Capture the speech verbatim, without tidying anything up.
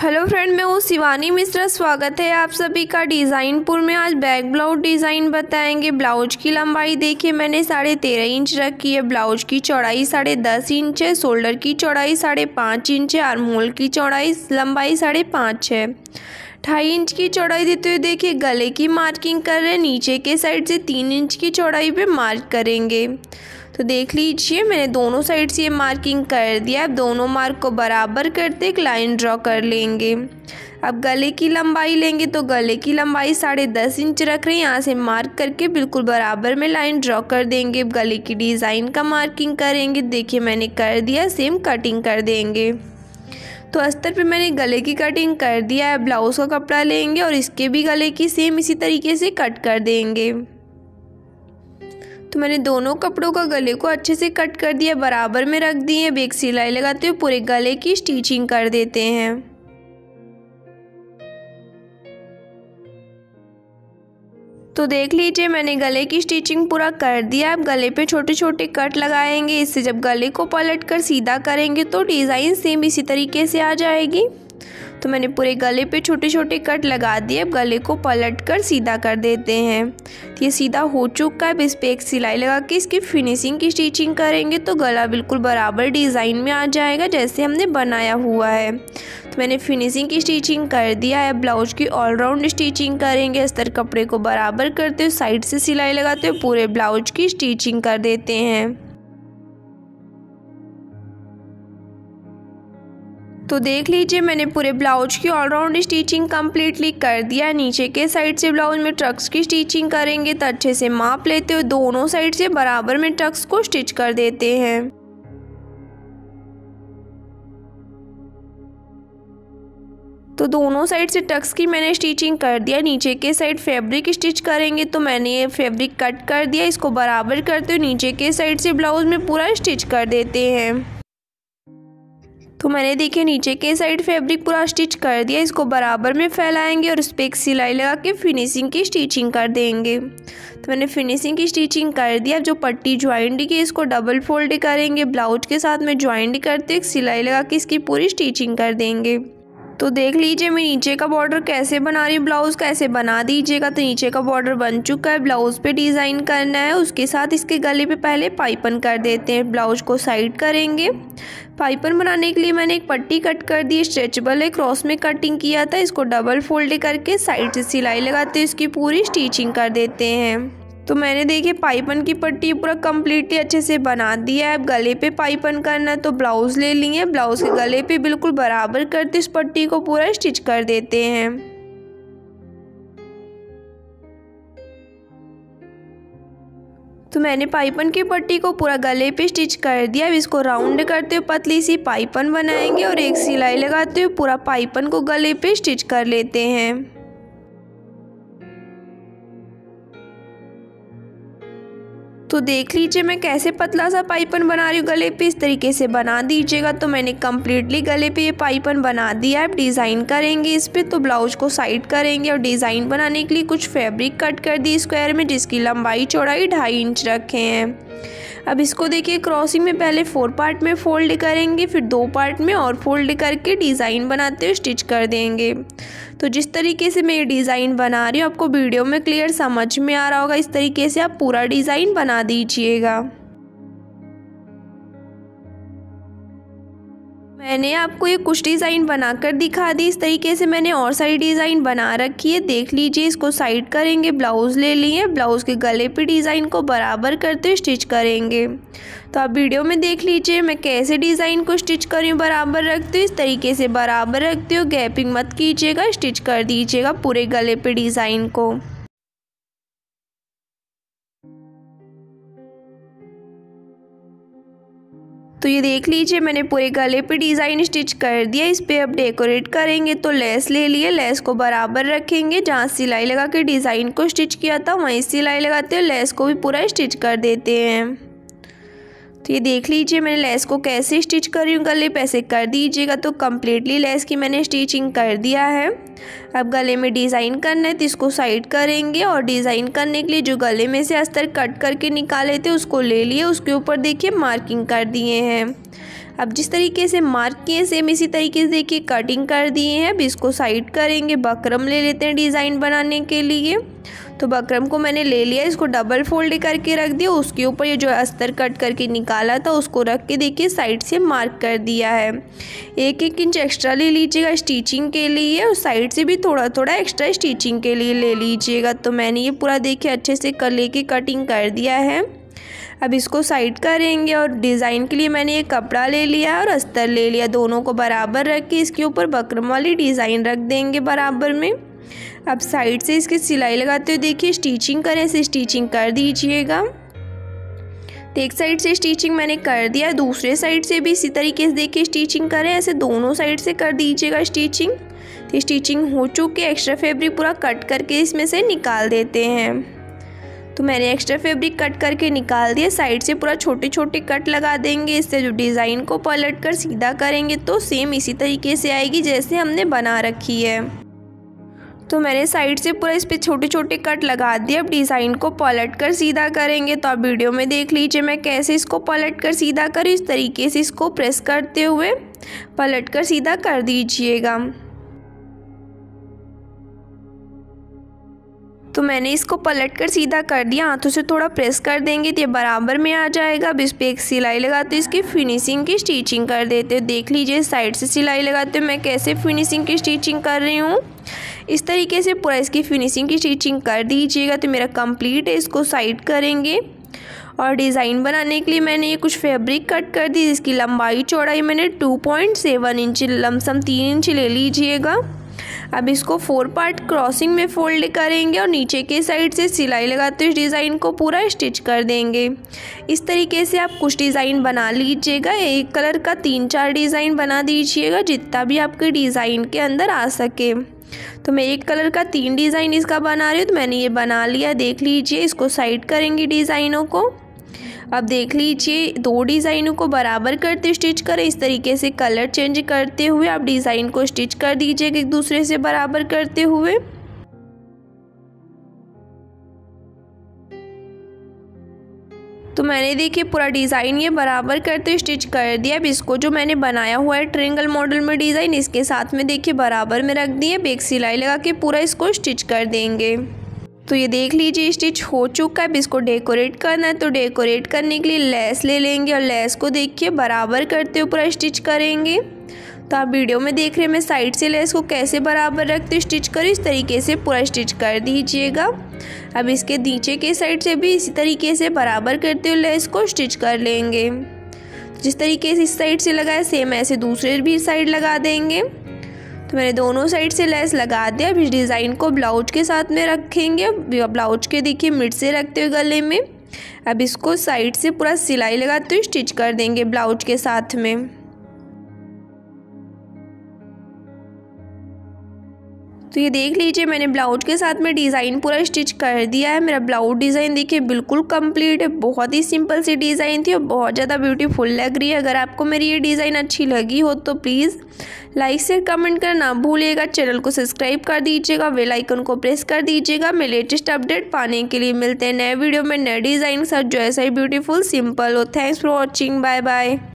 Hello friend, मैं हूँ शिवानी मिश्रा। स्वागत है आप सभी का डिज़ाइनपुर में। आज बैक ब्लाउज डिज़ाइन बताएंगे। ब्लाउज की लंबाई देखिए मैंने साढ़े तेरह इंच रखी है। ब्लाउज की चौड़ाई साढ़े दस इंच है। शोल्डर की चौड़ाई साढ़े पाँच इंच है। आर्म होल की चौड़ाई लंबाई साढ़े पाँच है। ढाई इंच की चौड़ाई देते हुए देखिए गले की मार्किंग कर रहे हैं। नीचे के साइड से तीन इंच की चौड़ाई पे मार्क करेंगे। तो देख लीजिए मैंने दोनों साइड से ये मार्किंग कर दिया। अब दोनों मार्क को बराबर करते एक लाइन ड्रॉ कर लेंगे। अब गले की लंबाई लेंगे तो गले की लंबाई साढ़े दस इंच रख रहे हैं। यहाँ से मार्क करके बिल्कुल बराबर में लाइन ड्रॉ कर देंगे। अब गले की डिज़ाइन का मार्किंग करेंगे। देखिए मैंने कर दिया, सेम कटिंग कर देंगे। तो अस्तर पे मैंने गले की कटिंग कर दिया है। ब्लाउज़ का कपड़ा लेंगे और इसके भी गले की सेम इसी तरीके से कट कर देंगे। तो मैंने दोनों कपड़ों का गले को अच्छे से कट कर दिया, बराबर में रख दिए। अब एक सिलाई लगाते हुए पूरे गले की स्टिचिंग कर देते हैं। तो देख लीजिए मैंने गले की स्टिचिंग पूरा कर दिया। अब गले पे छोटे छोटे कट लगाएंगे। इससे जब गले को पलट कर सीधा करेंगे तो डिज़ाइन सेम इसी तरीके से आ जाएगी। तो मैंने पूरे गले पे छोटे छोटे कट लगा दिए। अब गले को पलट कर सीधा कर देते हैं। तो ये सीधा हो चुका है। अब इस पर एक सिलाई लगा के इसकी फिनिशिंग की स्टिचिंग करेंगे तो गला बिल्कुल बराबर डिज़ाइन में आ जाएगा जैसे हमने बनाया हुआ है। तो मैंने फिनिशिंग की स्टिचिंग कर दिया है। ब्लाउज की ऑलराउंड स्टिचिंग करेंगे। अस्तर कपड़े को बराबर करते हुए साइड से सिलाई लगाते हुए पूरे ब्लाउज की स्टिचिंग कर देते हैं। तो देख लीजिए मैंने पूरे ब्लाउज की ऑलराउंड स्टिचिंग कम्प्लीटली कर दिया। नीचे के साइड से ब्लाउज में टक्स की स्टिचिंग करेंगे तो अच्छे से माप लेते हुए दोनों साइड से बराबर में टक्स को स्टिच कर देते हैं। तो दोनों साइड से टक्स की मैंने स्टिचिंग कर दिया। नीचे के साइड फैब्रिक स्टिच करेंगे तो मैंने ये फैब्रिक कट कर दिया। इसको बराबर करते हुए नीचे के साइड से ब्लाउज में पूरा स्टिच कर देते हैं। तो मैंने देखिए नीचे के साइड फैब्रिक पूरा स्टिच कर दिया। इसको बराबर में फैलाएंगे और उस पर एक सिलाई लगा के फिनिशिंग की स्टिचिंग कर देंगे। तो मैंने फिनिशिंग की स्टिचिंग कर दिया। जो पट्टी ज्वाइंट की इसको डबल फोल्ड करेंगे। ब्लाउज के साथ में ज्वाइंट करते एक सिलाई लगा के इसकी पूरी स्टिचिंग कर देंगे। तो देख लीजिए मैं नीचे का बॉर्डर कैसे बना रही हूँ, ब्लाउज़ कैसे बना दीजिएगा। तो नीचे का बॉर्डर बन चुका है। ब्लाउज़ पे डिज़ाइन करना है, उसके साथ इसके गले पे पहले पाइपन कर देते हैं। ब्लाउज को साइड करेंगे। पाइपन बनाने के लिए मैंने एक पट्टी कट कर दी, स्ट्रेचेबल है, क्रॉस में कटिंग किया था। इसको डबल फोल्ड करके साइड से सिलाई लगाते इसकी पूरी स्टिचिंग कर देते हैं। तो मैंने देखिए पाइपन की पट्टी पूरा कम्प्लीटली अच्छे से बना दिया है। अब गले पे पाइपन करना है तो ब्लाउज़ ले लिए। ब्लाउज़ के गले पे बिल्कुल बराबर करते इस पट्टी को पूरा स्टिच कर देते हैं। तो मैंने पाइपन की पट्टी को पूरा गले पे स्टिच कर दिया। अब इसको राउंड करते हुए पतली सी पाइपन बनाएंगे और एक सिलाई लगाते हुए पूरा पाइपन को गले पे स्टिच कर लेते हैं। तो देख लीजिए मैं कैसे पतला सा पाइपन बना रही हूँ गले पे, इस तरीके से बना दीजिएगा। तो मैंने कम्प्लीटली गले पे ये पाइपन बना दिया है। अब डिज़ाइन करेंगे इस पे। तो ब्लाउज को साइड करेंगे और डिज़ाइन बनाने के लिए कुछ फैब्रिक कट कर दी स्क्वायर में, जिसकी लंबाई चौड़ाई ढाई इंच रखे हैं। अब इसको देखिए क्रॉसिंग में पहले फोर पार्ट में फोल्ड करेंगे, फिर दो पार्ट में और फोल्ड करके डिज़ाइन बनाते हुए स्टिच कर देंगे। तो जिस तरीके से मैं ये डिज़ाइन बना रही हूँ आपको वीडियो में क्लियर समझ में आ रहा होगा। इस तरीके से आप पूरा डिज़ाइन बना दीजिएगा। मैंने आपको ये कुछ डिज़ाइन बनाकर दिखा दी। इस तरीके से मैंने और सारी डिज़ाइन बना रखी है। देख लीजिए इसको साइड करेंगे, ब्लाउज़ ले लिए, ब्लाउज़ के गले पे डिज़ाइन को बराबर करते हुए स्टिच करेंगे। तो आप वीडियो में देख लीजिए मैं कैसे डिज़ाइन को स्टिच कर रही हूँ, बराबर रखते हुए। इस तरीके से बराबर रखते हो, गैपिंग मत कीजिएगा, स्टिच कर दीजिएगा पूरे गले पे डिज़ाइन को। तो ये देख लीजिए मैंने पूरे गले पे डिज़ाइन स्टिच कर दिया। इस पे अब डेकोरेट करेंगे तो लेस ले लिए, लेस को बराबर रखेंगे। जहाँ सिलाई लगा के डिज़ाइन को स्टिच किया था वहीं सिलाई लगाते हैं, लेस को भी पूरा स्टिच कर देते हैं। तो ये देख लीजिए मैंने लेस को कैसे स्टिच कर रही हूँ गले पे, ऐसे कर दीजिएगा। तो कम्प्लीटली लेस की मैंने स्टिचिंग कर दिया है। अब गले में डिज़ाइन करना है तो इसको साइड करेंगे और डिज़ाइन करने के लिए जो गले में से अस्तर कट करके निकाले थे उसको ले लिए, उसके ऊपर देखिए मार्किंग कर दिए हैं। अब जिस तरीके से मार्क किए सेम इसी तरीके से देखिए कटिंग कर दिए हैं। अब इसको साइड करेंगे, बकरम ले लेते हैं डिज़ाइन बनाने के लिए। तो बकरम को मैंने ले लिया, इसको डबल फोल्ड करके रख दिया। उसके ऊपर ये जो अस्तर कट करके निकाला था उसको रख के देखिए साइड से मार्क कर दिया है। एक एक इंच एक्स्ट्रा ले लीजिएगा स्टिचिंग के लिए और साइड से भी थोड़ा थोड़ा एक्स्ट्रा स्टिचिंग के लिए ले लीजिएगा। तो मैंने ये पूरा देखिए अच्छे से कर लेके कटिंग कर दिया है। अब इसको साइड करेंगे और डिज़ाइन के लिए मैंने ये कपड़ा ले लिया और अस्तर ले लिया, दोनों को बराबर रख के इसके ऊपर बकरम वाली डिज़ाइन रख देंगे बराबर में। अब साइड से इसकी सिलाई लगाते हुए देखिए स्टिचिंग करें, ऐसे स्टिचिंग कर दीजिएगा। तो एक साइड से स्टिचिंग मैंने कर दिया, दूसरे साइड से भी इसी तरीके से देखिए स्टिचिंग करें, ऐसे दोनों साइड से कर दीजिएगा स्टिचिंग। तो स्टिचिंग हो चुकी है, एक्स्ट्रा फैब्रिक पूरा कट करके इसमें से निकाल देते हैं। तो मैंने एक्स्ट्रा फैब्रिक कट करके निकाल दिया, साइड से पूरा छोटे छोटे कट लगा देंगे। इससे जो डिज़ाइन को पलट कर सीधा करेंगे तो सेम इसी तरीके से आएगी जैसे हमने बना रखी है। तो मैंने साइड से पूरा इस पर छोटे छोटे कट लगा दिए। अब डिज़ाइन को पलट कर सीधा करेंगे। तो आप वीडियो में देख लीजिए मैं कैसे इसको पलट कर सीधा करूँ। इस तरीके से इसको प्रेस करते हुए पलट कर सीधा कर दीजिएगा। तो मैंने इसको पलट कर सीधा कर दिया, हाथों से थोड़ा प्रेस कर देंगे तो ये बराबर में आ जाएगा। अब इस पर एक सिलाई लगाते इसकी फिनिशिंग की स्टिचिंग कर देते। देख लीजिए साइड से सिलाई लगाते मैं कैसे फिनिशिंग की स्टिचिंग कर रही हूँ। इस तरीके से पूरा इसकी फिनिशिंग की स्टिचिंग कर दीजिएगा। तो मेरा कंप्लीट है, इसको साइड करेंगे। और डिज़ाइन बनाने के लिए मैंने ये कुछ फैब्रिक कट कर दी, जिसकी लंबाई चौड़ाई मैंने two point seven inch lump sum तीन इंच ले लीजिएगा। अब इसको फोर पार्ट क्रॉसिंग में फोल्ड करेंगे और नीचे के साइड से सिलाई लगाते इस डिज़ाइन को पूरा स्टिच कर देंगे। इस तरीके से आप कुछ डिज़ाइन बना लीजिएगा, एक कलर का तीन चार डिज़ाइन बना दीजिएगा जितना भी आपके डिज़ाइन के अंदर आ सके। तो मैं एक कलर का तीन डिज़ाइन इसका बना रही हूँ, तो मैंने ये बना लिया। देख लीजिए इसको साइड करेंगे डिज़ाइनों को। अब देख लीजिए दो डिज़ाइनों को बराबर करते स्टिच करें। इस तरीके से कलर चेंज करते हुए आप डिज़ाइन को स्टिच कर दीजिएगा एक दूसरे से बराबर करते हुए। तो मैंने देखिए पूरा डिज़ाइन ये बराबर करते स्टिच कर दिया। अब इसको जो मैंने बनाया हुआ है ट्रायंगल मॉडल में डिज़ाइन, इसके साथ में देखिए बराबर में रख दिए। अब एक सिलाई लगा के पूरा इसको स्टिच कर देंगे। तो ये देख लीजिए स्टिच हो चुका है। अब इसको डेकोरेट करना है, तो डेकोरेट करने के लिए लेस ले लेंगे और लेस को देखिए बराबर करते हुए पूरा स्टिच करेंगे। तो आप वीडियो में देख रहे हैं मैं साइड से लेस को कैसे बराबर रखते स्टिच करें, इस तरीके से पूरा स्टिच कर दीजिएगा। अब इसके नीचे के साइड से भी इसी तरीके से बराबर करते हुए लेस को स्टिच कर लेंगे। जिस तरीके से इस साइड से लगाया सेम ऐसे दूसरे भी साइड लगा देंगे। तो मैंने दोनों साइड से लेस लगा दिया। अब इस डिज़ाइन को ब्लाउज के साथ में रखेंगे। ब्लाउज के देखिए मिड से रखते हुए गले में। अब इसको साइड से पूरा सिलाई लगाते हुए स्टिच कर देंगे ब्लाउज के साथ में। तो ये देख लीजिए मैंने ब्लाउज के साथ में डिज़ाइन पूरा स्टिच कर दिया है। मेरा ब्लाउज डिज़ाइन देखिए बिल्कुल कंप्लीट है। बहुत ही सिंपल सी डिज़ाइन थी और बहुत ज़्यादा ब्यूटीफुल लग रही है। अगर आपको मेरी ये डिज़ाइन अच्छी लगी हो तो प्लीज़ लाइक शेयर कमेंट करना ना भूलिएगा। चैनल को सब्सक्राइब कर दीजिएगा, बेल आइकन को प्रेस कर दीजिएगा। मैं लेटेस्ट अपडेट पाने के लिए मिलते हैं नए वीडियो में नए डिज़ाइन के साथ जो ऐसा ही ब्यूटीफुल सिंपल हो। Thanks for watching, bye bye.